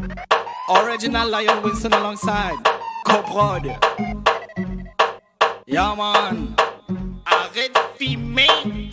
Original Lion Winston alongside Coprod. Yeah man. Arrête filmer.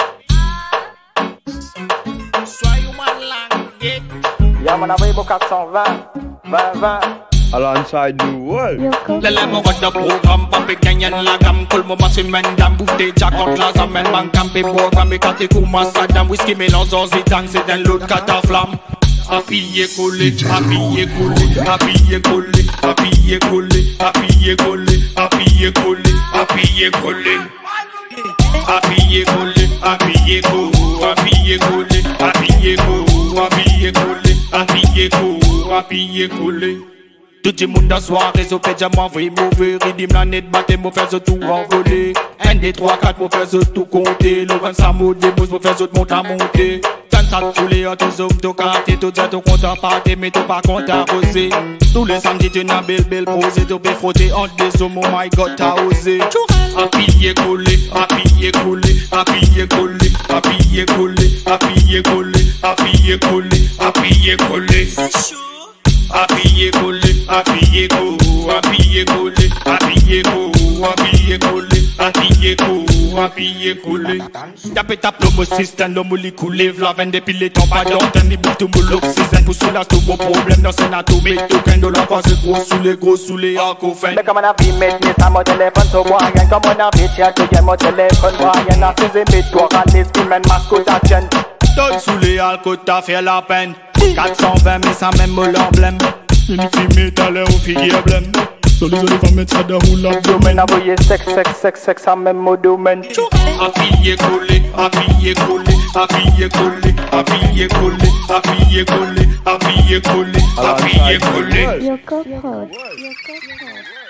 Soyez mal langué. Yeah man, envoyez vos 420 20. Alongside the world. Lele mo got the program, papi ganyan la gam. Kul mo masimen dam, boufte jakot la zamen. Man kampe program, me kate kouma sadam. Whisky mélange zitang, c'est d'un l'autre cataflamme. Appuyé collé, appuyé collé, appuyé collé, appuyé collé, appuyé collé, appuyé collé, appuyé collé. Appuyé collé, appuyé collé, appuyé collé, appuyé collé, appuyé collé, appuyé collé, appuyé collé. Tout le monde d'asseoir, réseau fait diamant, vrai mauvais, ridim la net, battez, mon faire tout envoler. 1, 2, 3, 4, mon faire tout compter. Le vent s'amour, des mousses, mon faire monte à monter. Quand ça tous les autres hommes, tout quartier, tout ça, tout compte à partir, mais tout pas compte à poser. Tous les samedis, tu n'as belle posé, tout peut frotter entre des hommes, oh my god, t'as osé. Appuyé collé, appuyé collé, appuyé collé, appuyé collé, appuyé collé, appuyé collé, appuyé collé. Appuyé collé, appuyé collé, appuyé collé, appuyé collé, appuyé collé, appuyé collé, appuyé collé. Tapez tape l'homme système, l'homme li coulé, v'la depuis les temps pas d'antenne, ni bouffe tout mon l'oxygène pour soulager tout mon problème dans ce nato, mais tout qu'un dollar pas c'est gros sous les alcofènes. Mais comme on a vu mettre ça mon téléphone sur moyen, comme on a vu tiens tout mon téléphone moyen, a fait mes toi à l'esprit, mascotte à chaîne. Donne sous les alcools, t'as fait la peine. 420 mais ça même l'emblème. Une fille métal ou fille blême. Sur les autres femmes mettre ça dans l'abdomen. Domaine envoyé sexe à même au domaine. Appuyé collé, appuyé collé, appuyé collé, appuyé collé, appuyé collé, appuyé collé, appuyé collé. Your Coprod.